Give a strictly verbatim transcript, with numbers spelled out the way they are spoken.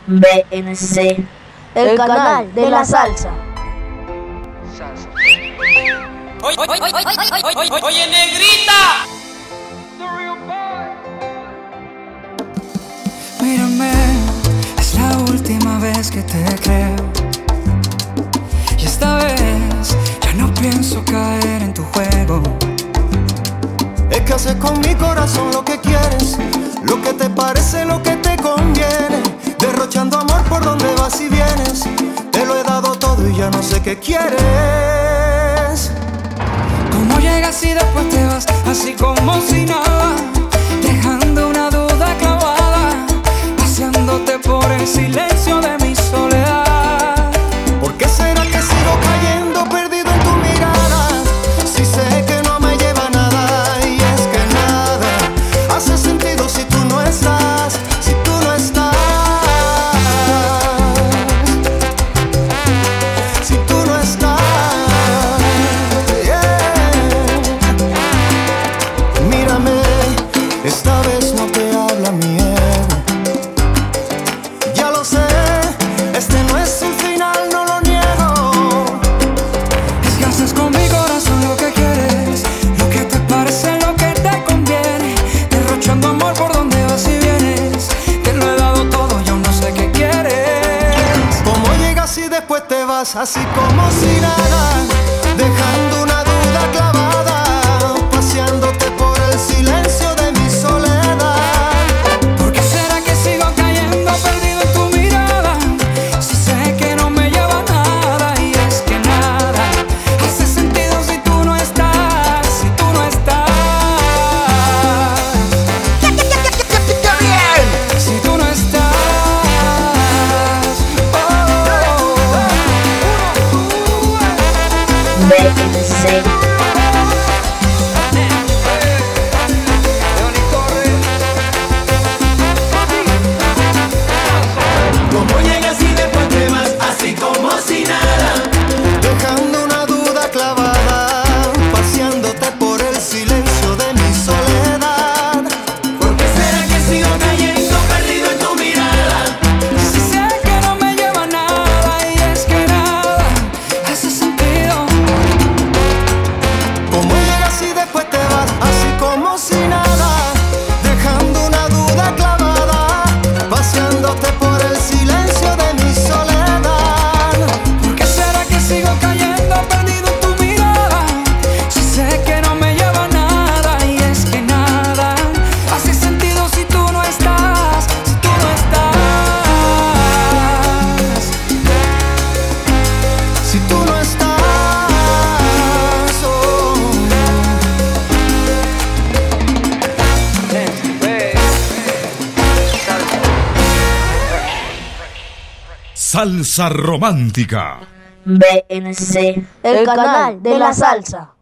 B N C, el canal de la salsa. Oye, oye, oye, oye, oye, oye, negrita. Mírame, es la última vez que te creo. Y esta vez ya no pienso caer en tu juego. Es que haces con mi corazón lo que quieres, lo que te parece, lo que te conviene. Derrochando amor por donde vas y vienes. Te lo he dado todo y ya no sé qué quieres. ¿Cómo llegas y después te vas así como si nada? Dejando una duda clavada, paseándote por el silencio de mi soledad. ¿Por qué será que sigo cayendo perdido en tu mirada? Si sé que no me lleva a nada, y es que nada hace sentido si tú no estás, si tú no estás, si tú no estás, yeah. Mírame, esta vez no te habla mi ego. Ya lo sé, este no es el final, no lo niego. Es que haces con mi corazón lo que quieres, lo que te parece, lo que te conviene. Derrochando amor por donde vas y vienes. Te lo he dado todo y aún no sé qué quieres. ¿Cómo llegas y después te vas así como si nada? Dejando una duda clavada, paseándote por el silencio de mi soledad. ¿Por qué será que sigo cayendo perdido en tu mirada? Si sé que no me lleva a nada, y es que nada hace sentido si tú no estás, si tú no estás, si tú no estás. B N C. ¿Cómo llegas y después te vas así como si nada? Dejando una duda clavada, paseándote por el silencio de mi soledad. ¿Por qué será que sigo cayendo perdido en tu mirada? Si sé que no me lleva a nada, y es que nada hace sentido. ¿Cómo llegas y después te vas así como si nada? Dejando una duda clavada, paseándote por el silencio de mi soledad. ¿Por qué será que sigo cayendo perdido en tu mirada? Si sé que no me lleva a nada, y es que nada hace sentido si tú no estás, si tú no estás, Si tú no estás, oh. Salsa romántica. B N C, el canal de la salsa.